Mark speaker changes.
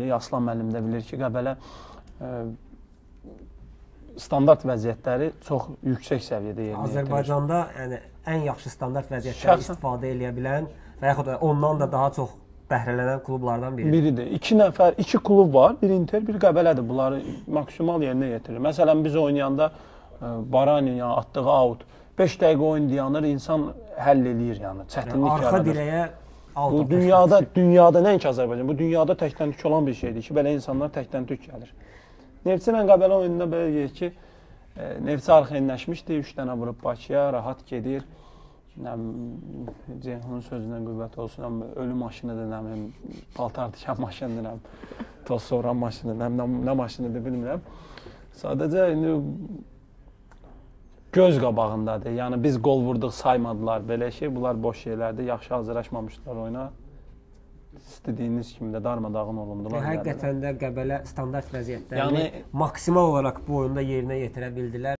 Speaker 1: Aslan müəllim də bilir ki, Qəbələ standart vəziyyətləri çox yüksək səviyyədə yerinə yetirir.
Speaker 2: Azərbaycanda yəni ən yaxşı standart vəziyyətləri istifadə edə bilən və yaxud da ondan da daha çox bəhrələnən klublardan biridir.
Speaker 1: İki klub var. Bir Inter, bir Qəbələdir. Bunları maksimal yerinə yetirir. Məsələn, biz oynayanda Baranin atdığı out 5 dəqiqə oyun dayanır, insan həll eləyir yəni. Çətinlik yaradır.
Speaker 2: Arxa dirəyə out.
Speaker 1: Bu dünyada nəinki Azərbaycan, bu dünyada təkdən-tük olan bir şeydir ki, belə insanlar təkdən-tük gəlir. Neftçi ilə Qəbələ oyununda belə deyək ki, Neftçi arxayınləşmişdi, 3 dənə vurub Bakıya, rahat gedir. Ceyhunun sözündən qüvvət olsun, ölü maşınıdır, paltar dikən maşınıdır, toz soğuran maşınıdır, nə maşınıdır bilmirəm. Sadəcə indi göz qabağındadır. Yəni biz qol vurduq, saymadılar belə şey. Bunlar boş şeylərdir. Yaxşı hazırlaşmamışdılar oyuna. İstədiyiniz kimi də darmadağın olundular.
Speaker 2: Həqiqətən də Qəbələ standart vəziyyətlərini maksimal olaraq bu oyunda yerinə yetirə bildilər.